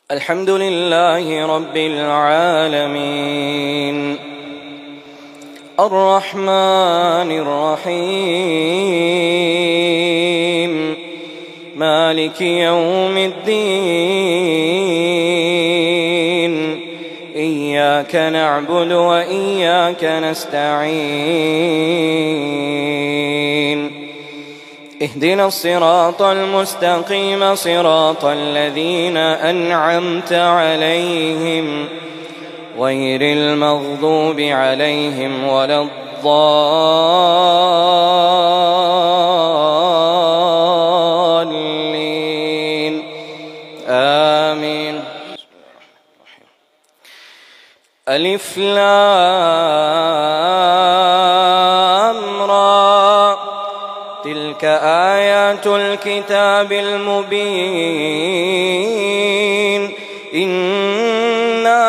الحمد لله رب العالمين الرحمن الرحيم مالك يوم الدين إياك نعبد وإياك نستعين اهدنا الصراط المستقيم صراط الذين أنعمت عليهم غير المغضوب عليهم ولا الضالين آمين. ألف لام را تلك آيات الكتاب المبين إنا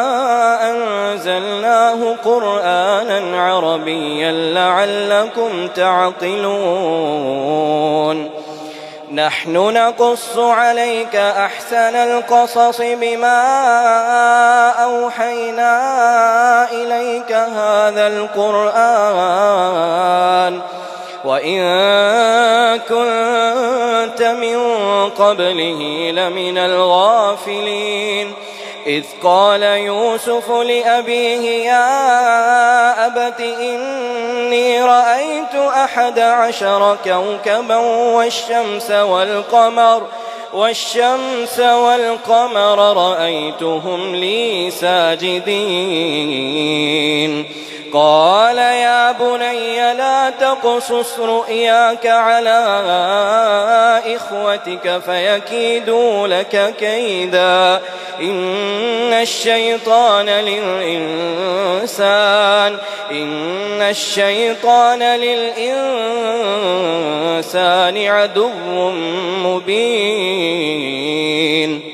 أنزلناه قرآنا عربيا لعلكم تعقلون نحن نقص عليك أحسن القصص بما أوحينا إليك هذا القرآن وإن كنت من قبله لمن الغافلين إذ قال يوسف لأبيه يا أبت إني رأيت 11 كوكبا والشمس والقمر رأيتهم لي ساجدين قال يا بني لا تقصص رؤياك على إخوتك فيكيدوا لك كيدا إن الشيطان للإنسان عدو مبين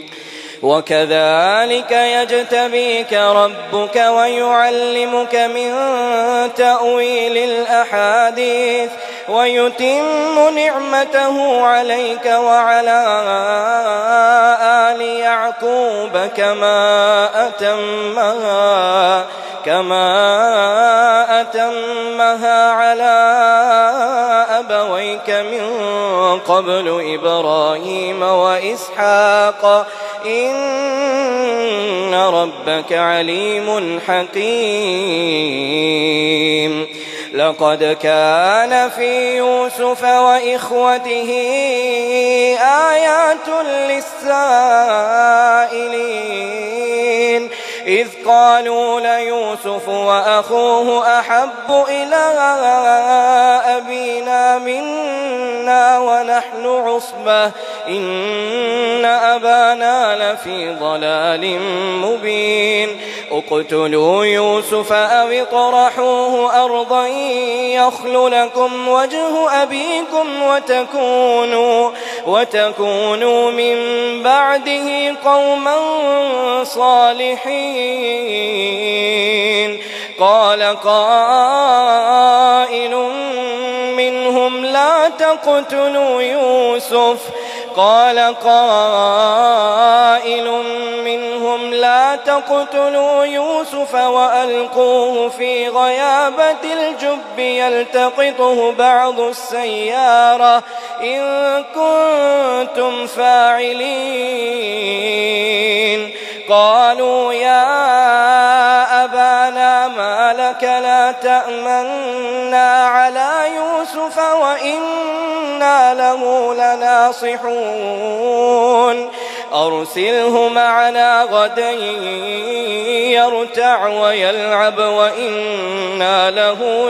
وكذلك يجتبيك ربك ويعلمك من تأويل الأحاديث ويتم نعمته عليك وعلى آل يعقوب كما أتمها على أبويك من قبل إبراهيم وإسحاق إن ربك عليم حكيم لقد كان في يوسف وإخوته آيات للسائلين إذ قالوا ليوسف وأخوه أحب إلى أبينا منا ونحن عصبة إن أبانا لفي ضلال مبين اقتلوا يوسف أو اطرحوه أرضا يخل لكم وجه أبيكم وتكونوا من بعده قوما صالحين قال قائل منهم لا تقتلوا يوسف وألقوه في غيابة الجب يلتقطه بعض السيارة إن كنتم فاعلين قالوا يا أبانا ما لك لا تأمنا على يوسف وإنا له لناصحون أرسله معنا غدا يرتع ويلعب وإنا له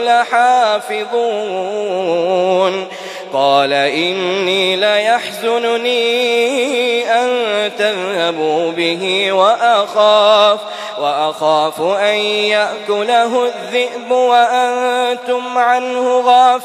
لحافظون قال إني ليحزنني أن تذهبوا به وأخاف أن يأكله الذئب وأنتم عنه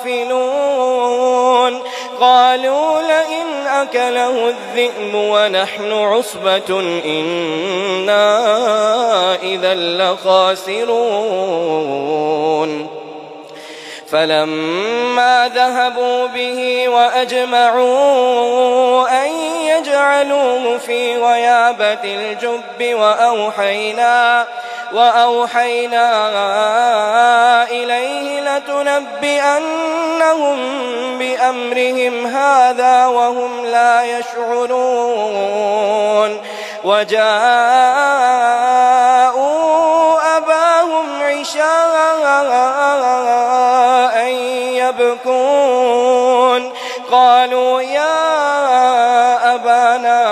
غافلون قالوا لئن أكله الذئب ونحن عصبة إنا إذا لخاسرون فلما ذهبوا به وأجمعوا أن يجعلوه في غيابة الجب وأوحينا إليه لتنبئنهم بأمرهم هذا وهم لا يشعرون وجاءوا أباهم عشاء يبكون قالوا يا أبانا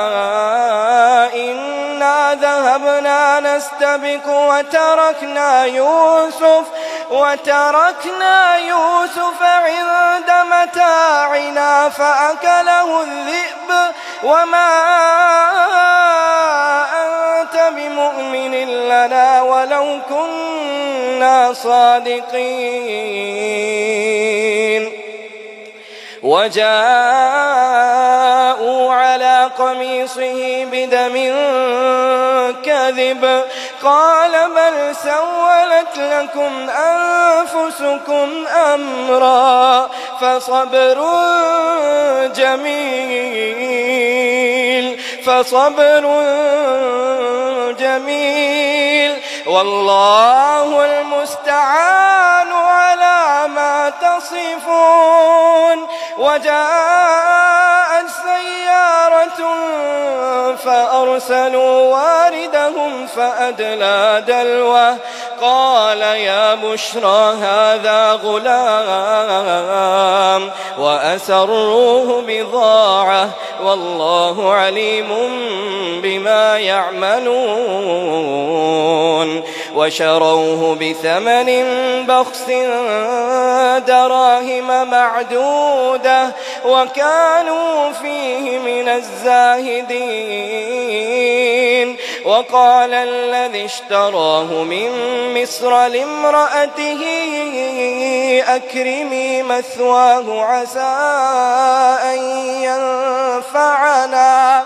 إنا ذهبنا نستبق وتركنا يوسف عند متاعنا فأكله الذئب وما أنت بمؤمن لنا ولو كنا صادقين وجاءوا على قميصه بدم كذب قال بل سولت لكم أنفسكم أمرا فصبر جميل والله المستعان على ما تصفون وجاءت سيارة فأرسلوا واردهم فأدلى دلوه قال يا بشرى هذا غلام وأسروه بضاعة والله عليم بما يعملون وشروه بثمن بخس دراهم معدودة وكانوا فيه من الزاهدين وقال الذي اشتراه من مصر لامرأته أكرمي مثواه عسى أن ينفعنا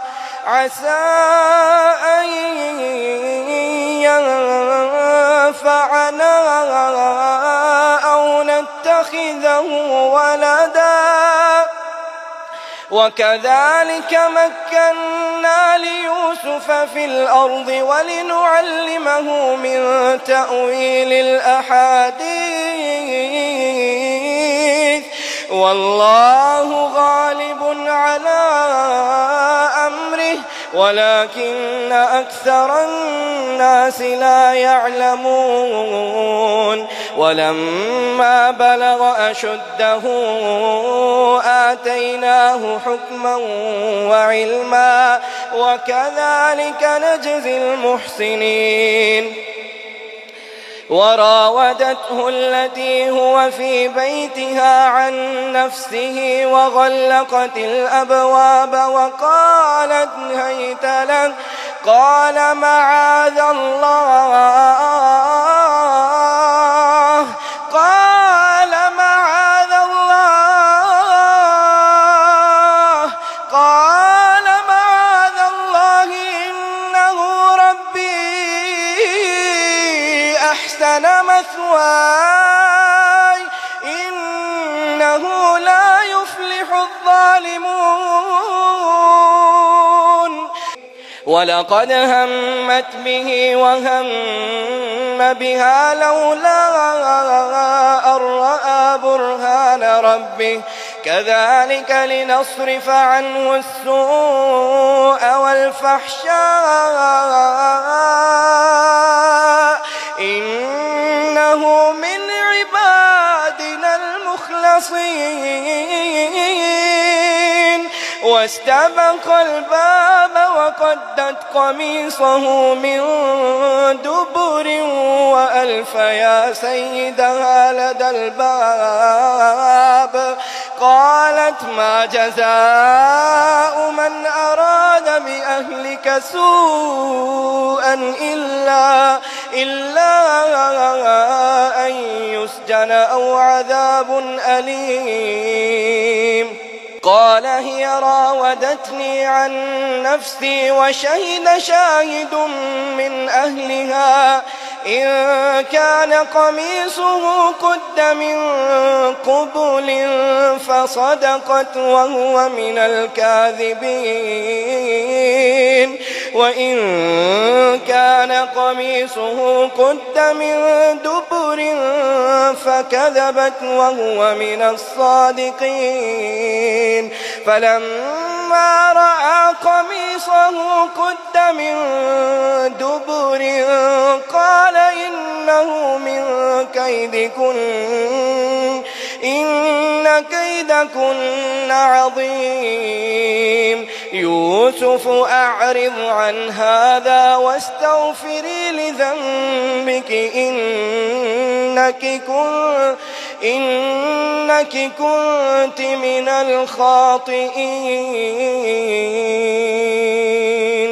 أو نتخذه ولدا وكذلك مكنا ليوسف في الأرض ولنعلمه من تأويل الأحاديث والله غالب على أمره ولكن أكثر الناس لا يعلمون ولما بلغ أشده آتيناه حكما وعلما وكذلك نجزي المحسنين وراودته التي هو في بيتها عن نفسه وغلقت الأبواب وقالت هيت لك قال معاذ الله إنه ربي أحسن مثواي إنه لا يفلح الظالمون ولقد همت به وهم بها لولا أن رأى برهان ربه كذلك لنصرف عنه السوء والفحشاء إنه من عبادنا المخلصين واستبق الباب وقدت قميصه من دبر وألف يا سيدها لدى الباب قالت ما جزاء من أراد بأهلك سوءا إلا أن يسجن أو عذاب أليم قال هي راودتني عن نفسي وشهد شاهد من أهلها إن كان قميصه قد من قبل فصدقت وهو من الكاذبين وإن كان قميصه قد من دبر فكذبت وهو من الصادقين فلما رأى قميصه قد من دبر قال إنه من كيدكن إن كيدكن عظيم يوسف أعرض عن هذا واستغفري لذنبك إنك كنت من الخاطئين.